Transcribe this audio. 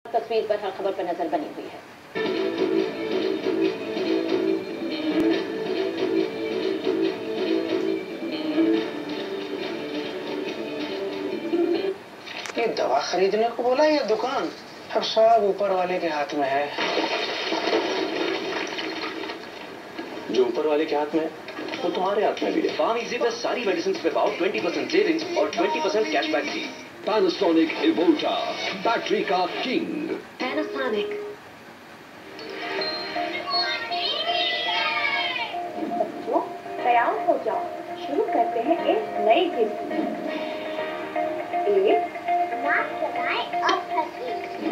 तस्वीर पर हर खबर पर नजर बनी हुई है। ये दवा खरीदने को बोला या दुकान? अब सब ऊपर वाले के हाथ में है। जो ऊपर वाले के हाथ में है वो तुम्हारे हाथ में भी है। फार्म इजी पे सारी मेडिसिन पे पाओ 20% सेविंग्स और 20% कैशबैक भी। Panasonic Evota, बैटरी का किंग। Panasonic। बच्चों तैयार हो जाओ, शुरू करते हैं एक नई गिनती। 1 मास्क लगाएं और